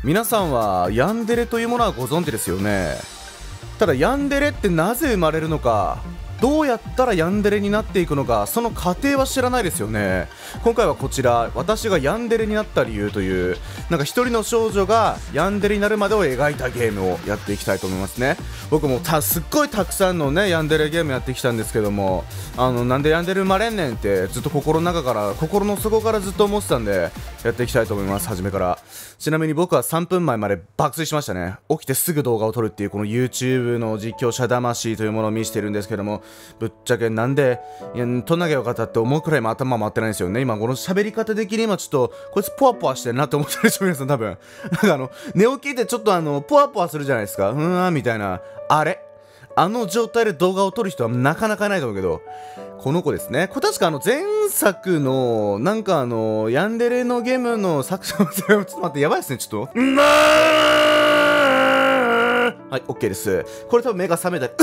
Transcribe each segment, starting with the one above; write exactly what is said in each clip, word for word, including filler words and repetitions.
皆さんはヤンデレというものはご存知ですよね。ただヤンデレってなぜ生まれるのか、どうやったらヤンデレになっていくのか、その過程は知らないですよね。今回はこちら、私がヤンデレになった理由という、なんか一人の少女がヤンデレになるまでを描いたゲームをやっていきたいと思いますね。僕もたすっごいたくさんのねヤンデレゲームやってきたんですけども、あのなんでヤンデレ生まれんねんってずっと心の中から心の底からずっと思ってたんで、やっていきたいと思います。初めから。ちなみに僕はさんぷんまえまで爆睡しましたね。起きてすぐ動画を撮るっていうこの YouTube の実況者魂というものを見せてるんですけども、ぶっちゃけなんでいや撮んなきゃよかったって思うくらいも頭回ってないんですよね。今この喋り方的に今ちょっとこいつポワポワしてるなって思ってるでしょ皆さん多分。なんかあの寝起きでちょっとあのポワポワするじゃないですか。うーんみたいな、あれあの状態で動画を撮る人はなかなかいないと思うけど、この子ですね。これ確かあの前作のなんかあのヤンデレのゲームの作者のちょっと待って、やばいですねちょっと。なーはい OK です。これ多分目が覚めたり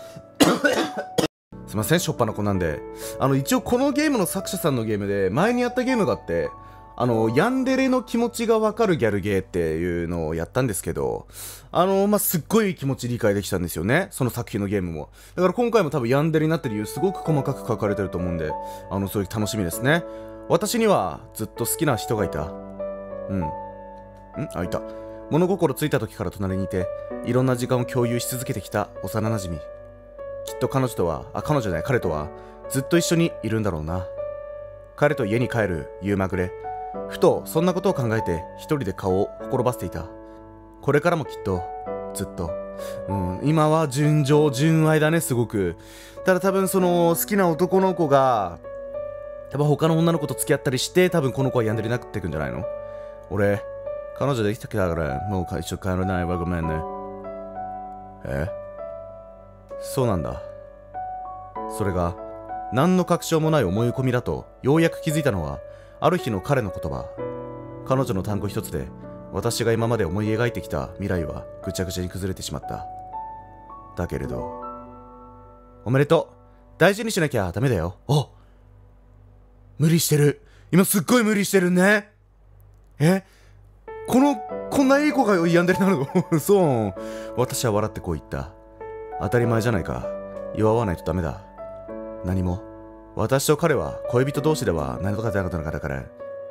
すいません、しょっぱな子なんで。あの一応このゲームの作者さんのゲームで前にやったゲームがあって、あのヤンデレの気持ちがわかるギャルゲーっていうのをやったんですけど、あのまあ、すっごい気持ち理解できたんですよね、その作品のゲームも。だから今回も多分ヤンデレになってる理由すごく細かく書かれてると思うんで、あのそういう楽しみですね。私にはずっと好きな人がいた。うんんあいた。物心ついた時から隣にいて、いろんな時間を共有し続けてきた幼なじみ。きっと彼女とはあ彼女じゃない彼とはずっと一緒にいるんだろうな。彼と家に帰る夕まぐれ、ふとそんなことを考えて一人で顔をほころばせていた。これからもきっとずっと、うん、今は純情純愛だねすごく。ただ多分その好きな男の子が多分他の女の子と付き合ったりして、多分この子はヤンデレになっていくんじゃないの。俺彼女できたからもう一緒帰らないわ、ごめんね。えそうなんだ。それが何の確証もない思い込みだとようやく気づいたのは、ある日の彼の言葉。彼女の単語一つで私が今まで思い描いてきた未来はぐちゃぐちゃに崩れてしまった。だけれど、おめでとう、大事にしなきゃダメだよ。お無理してる、今すっごい無理してるね。えこのこんないい子がヤンデレなのそう。私は笑ってこう言った。当たり前じゃないか。弱わないとダメだ。何も私と彼は恋人同士では何とかじゃなかったから。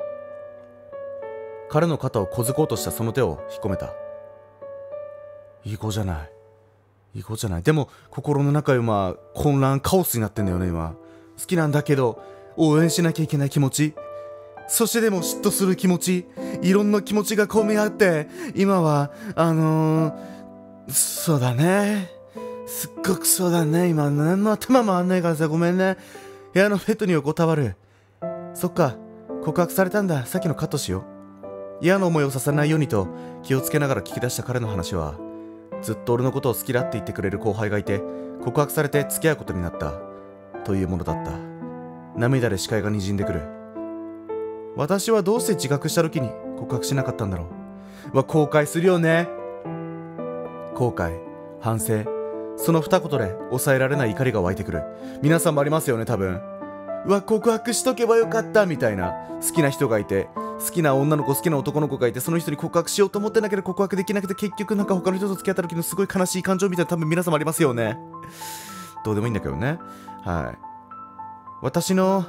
彼の肩を小づこうとしたその手を引っ込めた。いい子じゃない、いい子じゃない。でも心の中今混乱カオスになってんだよね。今好きなんだけど応援しなきゃいけない気持ち、そしてでも嫉妬する気持ち、いろんな気持ちが込み合って、今はあのー、そうだね、すっごくそうだね。今何の頭回んないからさ、ごめんね。部屋のベッドに横たわる。そっか、告白されたんだ。さっきのカットしよう。嫌な思いをさせないようにと気をつけながら聞き出した彼の話は、ずっと俺のことを好きだって言ってくれる後輩がいて、告白されて付き合うことになったというものだった。涙で視界がにじんでくる。私はどうして自覚した時に告白しなかったんだろう。わ、後悔するよね。後悔、反省、その二言で抑えられない怒りが湧いてくる。皆さんもありますよね多分。うわ、告白しとけばよかったみたいな。好きな人がいて、好きな女の子、好きな男の子がいて、その人に告白しようと思ってんだけど告白できなくて、結局なんか他の人と付き合った時のすごい悲しい感情みたいな、多分皆さんもありますよね。どうでもいいんだけどね。はい。私の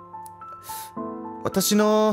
私の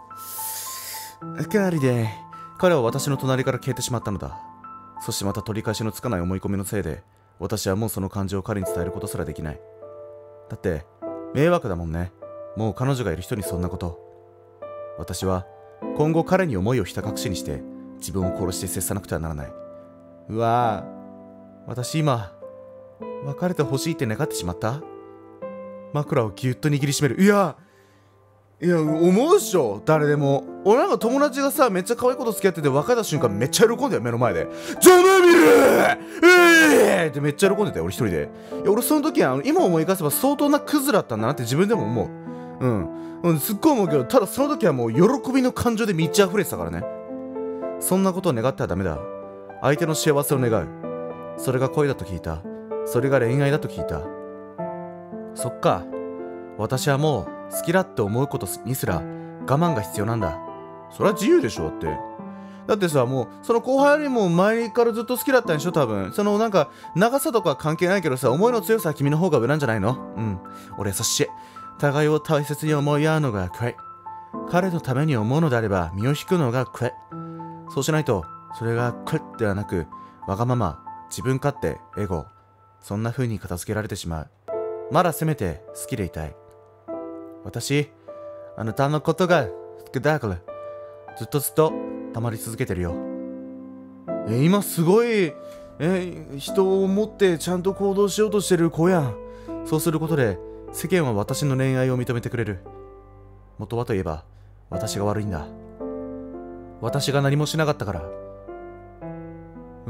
かりで彼は私の隣から消えてしまったのだ。そしてまた取り返しのつかない思い込みのせいで、私はもうその感情を彼に伝えることすらできない。だって迷惑だもんね。もう彼女がいる人にそんなこと。私は今後彼に思いをひた隠しにして自分を殺して接さなくてはならない。うわぁ、私今別れてほしいって願ってしまった。枕をぎゅっと握りしめる。いやいや思うっしょ誰でも。俺なんか友達がさめっちゃ可愛い子と付き合ってて別れた瞬間めっちゃ喜んでよ、目の前で。ジャマミルえーってめっちゃ喜んでたよ俺一人で。いや俺その時は今思い返せば相当なクズだったんだなって自分でも思う。うん、うん、すっごい思うけど、ただその時はもう喜びの感情で満ち溢れてたからね。そんなことを願ってはダメだ。相手の幸せを願う。それが恋だと聞いた。それが恋愛だと聞いた。そっか、私はもう好きだって思うことにすら我慢が必要なんだ。それは自由でしょ。だってだってさ、もうその後輩よりも前からずっと好きだったんでしょ多分。そのなんか長さとか関係ないけどさ、思いの強さは君の方が上なんじゃないの？うん、俺優しい。互いを大切に思い合うのが怖い。彼のために思うのであれば身を引くのが怖い。そうしないとそれが怖いではなく、わがまま、自分勝手、エゴ、そんな風に片付けられてしまう。まだせめて好きでいたい。私、あなたのことが好きだから、ずっとずっと溜まり続けてるよ。え、今すごい、え、人を持ってちゃんと行動しようとしてる子やん。そうすることで、世間は私の恋愛を認めてくれる。元はといえば、私が悪いんだ。私が何もしなかったから。うん。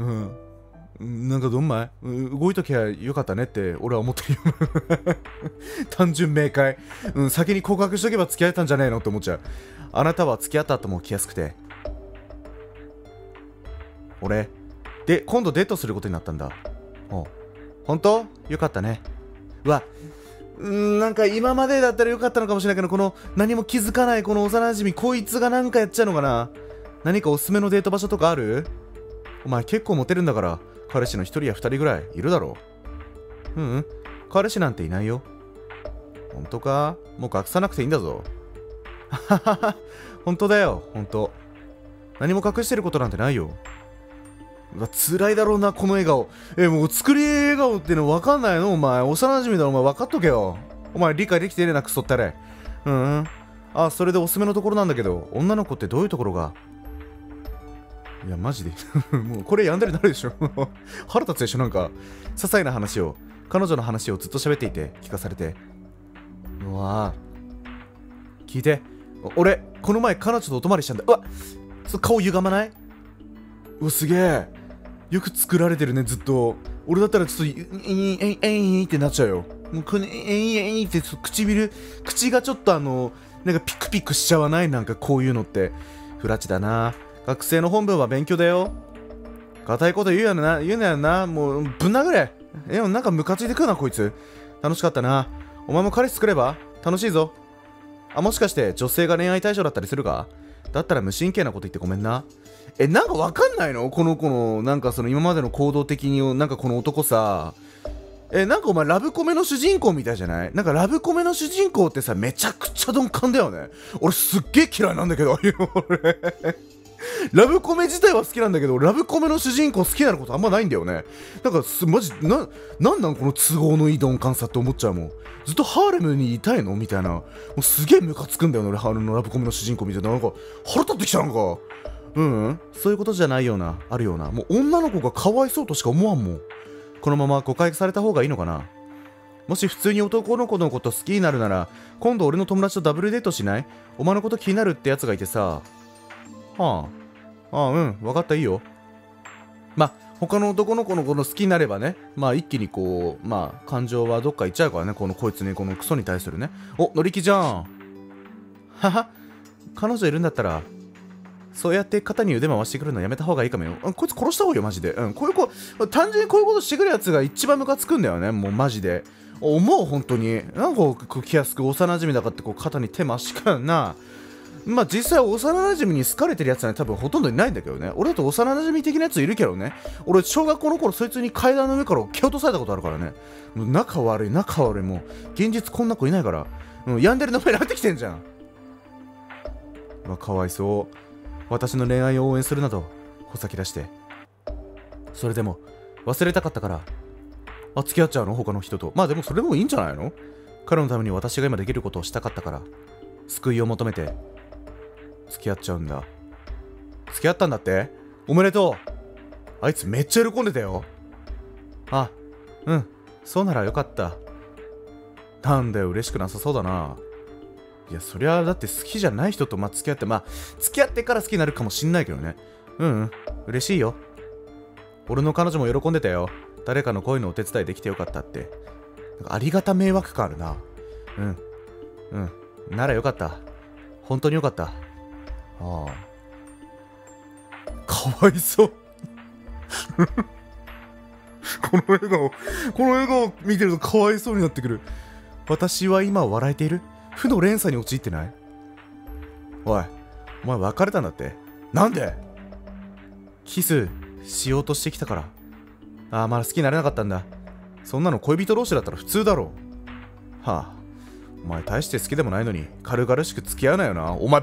なんかどんまい動いときゃよかったねって俺は思ってるよ。単純明快、うん、先に告白しとけば付き合えたんじゃねえのって思っちゃう。あなたは付き合った後も来やすくて、俺で今度デートすることになったんだ。おう、本当よかったね。うわ、うん、なんか今までだったらよかったのかもしれないけど、この何も気づかないこの幼馴染、こいつがなんかやっちゃうのかな。何かおすすめのデート場所とかある？お前結構モテるんだから彼氏の一人や二人ぐらいいるだろう。うん、うん、彼氏なんていないよ。本当か？もう隠さなくていいんだぞ。ははは、本当だよ、本当。何も隠してることなんてないよ。うわ、辛いだろうなこの笑顔。え、もう作り笑顔っての分かんないの？お前幼馴染だろ、お前分かっとけよ。お前理解できてねえな、クソったれ。うん、うん、あ、それでおすすめのところなんだけど、女の子ってどういうところが？いやマジでもうこれやんだりなるでしょ。腹立つでしょ。なんか些細な話を、彼女の話をずっと喋っていて聞かされて、うわぁ、聞いて、俺この前彼女とお泊まりしたんだ。うわっ、そ顔歪まない？うわ、すげえ、よく作られてるね、ずっと。俺だったらちょっとえいえいえいってなっちゃうよ。もうこのえいえいって唇、口がちょっとあのなんかピクピクしちゃわない？なんかこういうのってフラチだな。学生の本分は勉強だよ。固いこと言うやな、言うなよな。もうぶん殴れ。え、なんかムカついてくるなこいつ。楽しかったな。お前も彼氏作れば楽しいぞ。あ、もしかして女性が恋愛対象だったりするか？だったら無神経なこと言ってごめんな。え、なんかわかんないの？この子のなんかその今までの行動的に、なんかこの男さ、え、なんかお前ラブコメの主人公みたいじゃない？なんかラブコメの主人公ってさ、めちゃくちゃ鈍感だよね。俺すっげえ嫌いなんだけど、俺ラブコメ自体は好きなんだけど、ラブコメの主人公好きなことあんまないんだよね。だからすマジな、なんなんこの都合のいい鈍感さって思っちゃうもん。ずっとハーレムにいたいのみたいな。もうすげえムカつくんだよね、俺ハーレムのラブコメの主人公みたいな。なんか腹立ってきた。なんかうん、うん、そういうことじゃないような、あるような。もう女の子がかわいそうとしか思わんもん。このまま誤解された方がいいのかな。もし普通に男の子のこと好きになるなら、今度俺の友達とダブルデートしない？お前のこと気になるってやつがいてさ。はあ、ああ、うん、分かった、いいよ。まあ他の男の子のこと好きになればね、まあ一気にこう、まあ感情はどっか行っちゃうからね、このこいつね、このクソに対するね。お、乗り気じゃん。はは、彼女いるんだったらそうやって肩に腕回してくるのやめた方がいいかもよ。こいつ殺した方がいいよマジで。うん、こういう子、単純にこういうことしてくるやつが一番ムカつくんだよね、もうマジで。思う、本当に。なんかこう気安く幼馴染だかってこう肩に手回しかな。まあ実際幼馴染に好かれてるやつは、ね、多分ほとんどいないんだけどね。俺だと幼馴染的なやついるけどね。俺小学校の頃そいつに階段の上から蹴落とされたことあるからね。もう仲悪い仲悪い。もう現実こんな子いないから、うん、ヤンデレの目になってきてんじゃん。うわ、かわいそう。私の恋愛を応援するなどほさき出して。それでも忘れたかったから、あ、付き合っちゃうの他の人と。まあでもそれでもいいんじゃないの。彼のために私が今できることをしたかったから、救いを求めて付き合っちゃうんだ。付き合ったんだって？おめでとう。あいつめっちゃ喜んでたよ。あ、うん、そうならよかった。なんだよ、嬉しくなさそうだな。いや、そりゃだって好きじゃない人とまあ付き合って、まあ付き合ってから好きになるかもしんないけどね。うん、うん、嬉しいよ。俺の彼女も喜んでたよ。誰かの恋のお手伝いできてよかったって。なんかありがた迷惑感あるな。うん、うん、ならよかった。本当によかった。ああ、かわいそう。この笑顔、この笑顔見てるとかわいそうになってくる。私は今笑えている？負の連鎖に陥ってない？おい、お前別れたんだって。なんで？ キスしようとしてきたから。ああ、まだ好きになれなかったんだ。そんなの恋人同士だったら普通だろう。はあ、お前大して好きでもないのに軽々しく付き合うなよな。お前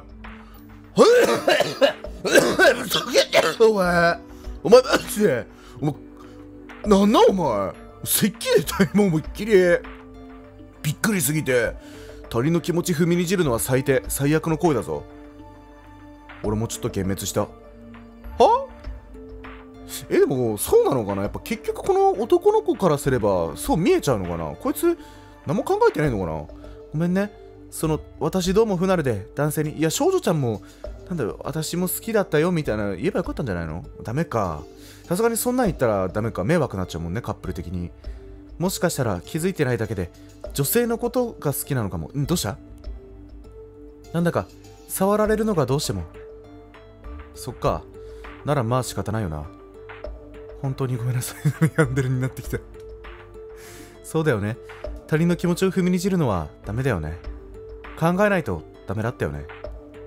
お前お前マジでお前なんなんお前咳出た今思いっきりびっくりすぎて他人の気持ち踏みにじるのは最低最悪の行為だぞ。俺もちょっと幻滅した。はえでもそうなのかな。やっぱ結局この男の子からすればそう見えちゃうのかな。こいつ何も考えてないのかな。ごめんね。その私どうも不慣れで男性にいや少女ちゃんもなんだろう私も好きだったよみたいな言えばよかったんじゃないの。ダメか。さすがにそんなん言ったらダメか。迷惑になっちゃうもんねカップル的に。もしかしたら気づいてないだけで女性のことが好きなのかも。んどうした。なんだか触られるのがどうしても。そっか。ならまあ仕方ないよな。本当にごめんなさい。ヤンデルになってきた。そうだよね。他人の気持ちを踏みにじるのはダメだよね。考えないとダメだったよね。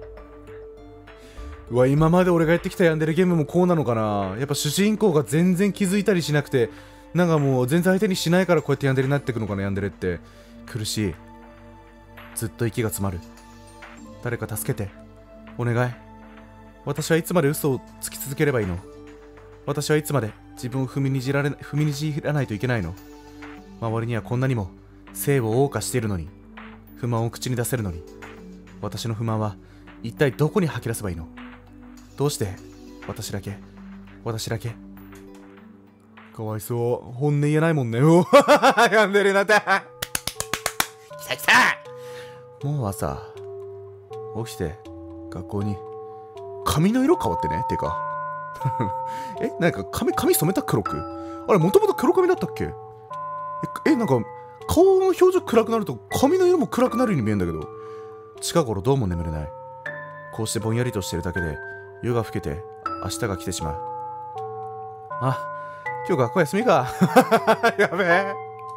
うわ、今まで俺がやってきたヤンデルゲームもこうなのかな。やっぱ主人公が全然気づいたりしなくて、なんかもう全然相手にしないからこうやってヤンデルになっていくのかな。ヤンデルって苦しい。ずっと息が詰まる。誰か助けてお願い。私はいつまで嘘をつき続ければいいの。私はいつまで自分を踏みにじられ踏みにじらないといけないの。周りにはこんなにも性を謳歌しているのに、不満を口に出せるのに、私の不満は一体どこに吐き出せばいいの。どうして私だけ私だけ。かわいそう。本音言えないもんね。おやんでるなってきたきた。もう朝起きて学校に髪の色変わってね。てかえ、なんか髪髪染めた黒く。あれもともと黒髪だったっけ。ええ、なんか顔の表情暗くなると髪の色も暗くなるように見えるんだけど、近頃どうも眠れない。こうしてぼんやりとしてるだけで夜が更けて明日が来てしまう。あ、今日学校休みかやべえ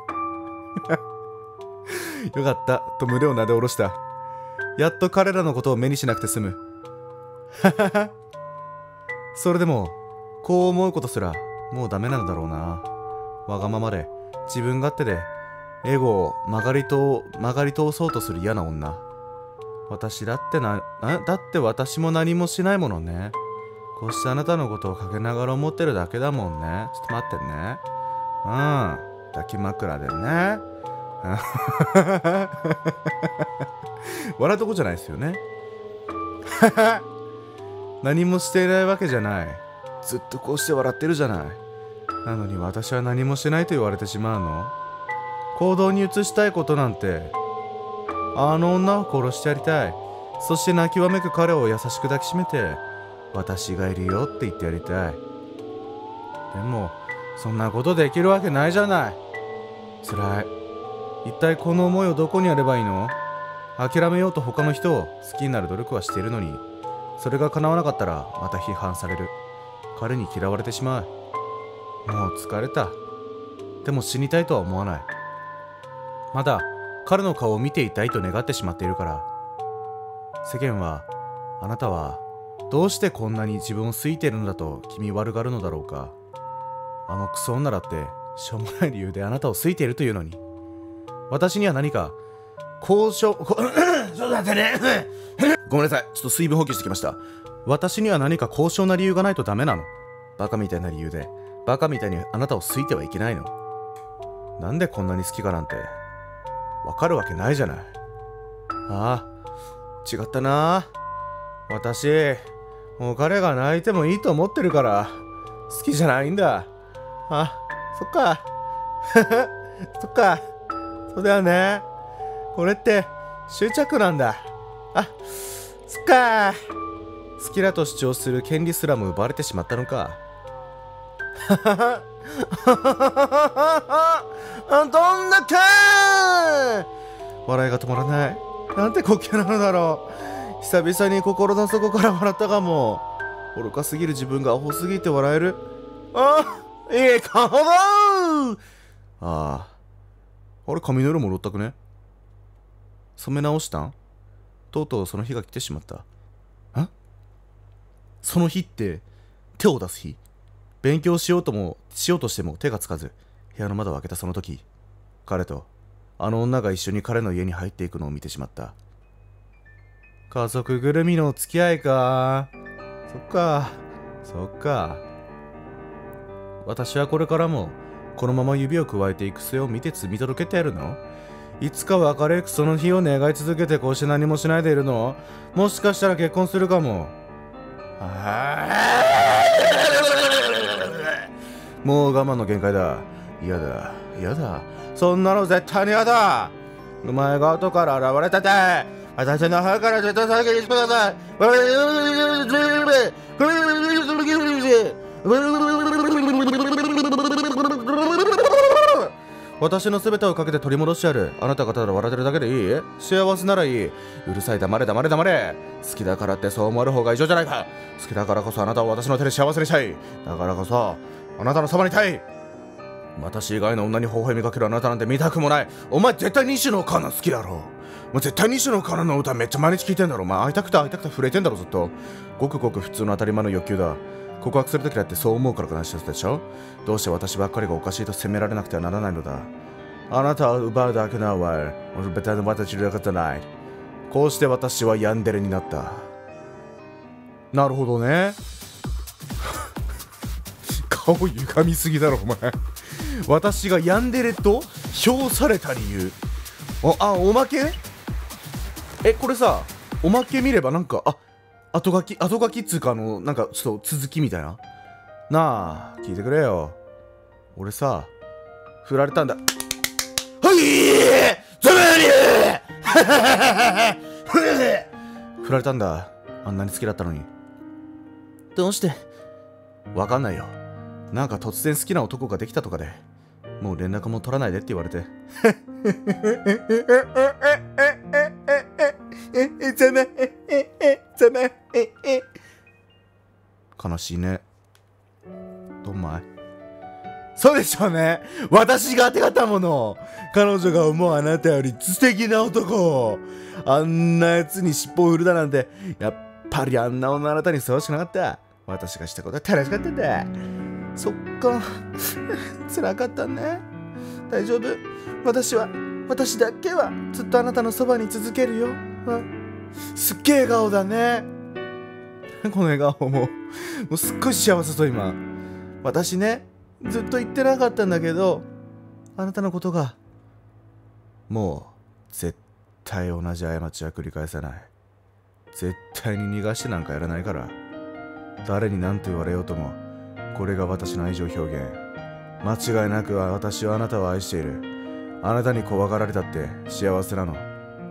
よかったと胸をなで下ろした。やっと彼らのことを目にしなくて済むそれでもこう思うことすらもうダメなんだろうな。わがままで自分勝手でエゴを曲がりと曲がり通そうとする嫌な女。私だってな、だって私も何もしないものね。こうしてあなたのことをかけながら思ってるだけだもんね。ちょっと待ってね。うん。抱き枕でね。笑うとこじゃないですよね。何もしていないわけじゃない。ずっとこうして笑ってるじゃない。なのに私は何もしないと言われてしまうの。行動に移したいことなんて、あの女を殺してやりたい。そして泣きわめく彼を優しく抱きしめて、私がいるよって言ってやりたい。でもそんなことできるわけないじゃない。辛い。一体この思いをどこにやればいいの。諦めようと他の人を好きになる努力はしているのに、それが叶わなかったらまた批判される。彼に嫌われてしまう。もう疲れた。でも死にたいとは思わない。まだ彼の顔を見ていたいと願ってしまっているから。世間は、あなたはどうしてこんなに自分を好いているのだと気味悪がるのだろうか。あのクソ女だってしょうもない理由であなたを好いているというのに、私には何か交渉ちょっと待ってねごめんなさい。ちょっと水分補給してきました。私には何か高尚な理由がないとダメなの。バカみたいな理由でバカみたいにあなたを好いてはいけないの。なんでこんなに好きかなんてわかるわけないじゃない。ああ、違ったな。私もう彼が泣いてもいいと思ってるから好きじゃないんだ。あ、そっかそっか、そうだよね。これって執着なんだ。あ、そっか。好きだと主張する権利すらも奪われてしまったのか。どんだけ笑いが止まらない。なんて滑稽なのだろう。久々に心の底から笑ったかも。愚かすぎる自分がアホすぎて笑える。あ、いい顔だ。ああ、あれ髪の色戻ったくね。染め直したん。とうとうその日が来てしまった。んその日って手を出す日。勉強しようともしようとしても手がつかず、部屋の窓を開けたその時、彼とあの女が一緒に彼の家に入っていくのを見てしまった。家族ぐるみのお付き合いか。そっかそっか。私はこれからもこのまま指をくわえていく末を見て見届けてやるの？いつか別れゆくその日を願い続けてこうして何もしないでいるの？もしかしたら結婚するかも。もう我慢の限界だ。嫌だ嫌だ、そんなの絶対に嫌だ。お前が後から現れたて、私の腹から絶対先にしてください。私の全てをかけて取り戻してやる。あなたがただ笑ってるだけでいい？幸せならいい。うるさい、黙れ黙れ黙れ。好きだからってそう思える方が異常じゃないか。好きだからこそあなたを私の手で幸せにしたい。だからこそあなたのそばにいたい。私以外の女に微笑みかけるあなたなんて見たくもない。お前絶対西野カナ好きだろ。もう絶対西野カナの歌めっちゃ毎日聴いてんだろ。お前会いたくて会いたくて震えてんだろずっと。ごくごく普通の当たり前の欲求だ。告白するときだってそう思うから話したでしょ。どうして私ばっかりがおかしいと責められなくてはならないのだ。あなたを奪うだけなわ。俺別に私のことない。こうして私はヤンデレになった。なるほどね。顔歪みすぎだろお前。私がヤンデレと評された理由。あ、あ、おまけ？え、これさ、おまけ見ればなんか、あ、後書き、後書きっつうかあの、なんかちょっと続きみたいな。なあ、聞いてくれよ。俺さ、振られたんだ。はいざまに振られたんだ。あんなに好きだったのに。どうして？わかんないよ。なんか突然好きな男ができたとかで、もう連絡も取らないでって言われて。ざまざま悲しいね。どんまい。そうでしょうね。私があてがったもの。彼女が思うあなたより素敵な男。あんなやつに尻尾を振るだなんて、やっぱりあんな女あなたにふさわしくなかった。私がしたことは正しかったんだ。そっか。辛かったね。大丈夫。私は、私だけはずっとあなたのそばに続けるよ。すっげえ笑顔だね。この笑顔も、もうすっごい幸せそう今。私ね、ずっと言ってなかったんだけど、あなたのことが、もう絶対同じ過ちは繰り返さない。絶対に逃がしてなんかやらないから。誰に何と言われようとも、これが私の愛情表現。間違いなく私はあなたを愛している。あなたに怖がられたって幸せなの。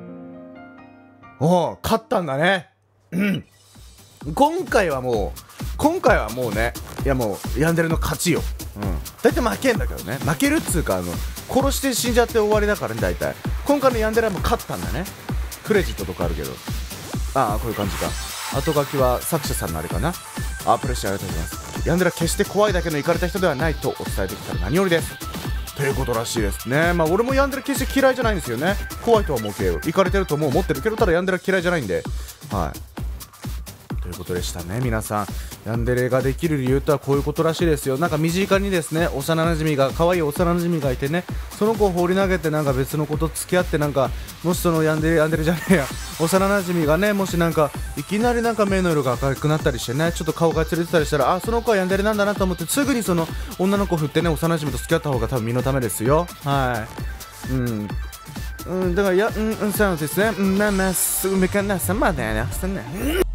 おお、勝ったんだね。うん今回はもう今回はもうね、いやもうヤンデレの勝ちよ。うん大体負けんだけどね。負けるっつうか、あの殺して死んじゃって終わりだからね。大体今回のヤンデレはもう勝ったんだね。クレジットとかあるけど、ああこういう感じか。後書きは作者さんのあれかな。あプレッシャーありがとうございます。ヤンデレは決して怖いだけのイカれた人ではないとお伝えできたら何よりです。ということらしいですね。まあ俺もヤンデレ決して嫌いじゃないんですよね。怖いとは思うけど、イカれてるともう思ってるけど、ただヤンデレは嫌いじゃないんで、はいということでしたね。皆さん、ヤンデレができる理由とはこういうことらしいですよ。なんか身近にですね、幼馴染が可愛い幼馴染がいてね、その子を放り投げてなんか別の子と付き合って、なんかもしそのヤンデレヤンデレじゃねえや幼馴染がね、もしなんかいきなりなんか目の色が赤くなったりしてね、ちょっと顔がつれてたりしたら、あその子はヤンデレなんだなと思って、すぐにその女の子振ってね、幼馴染と付き合った方が多分身のためですよ。はいうんうん、だからや、うん、うん、そうですね。うん、まあまあ、すぐめかなさまだよね。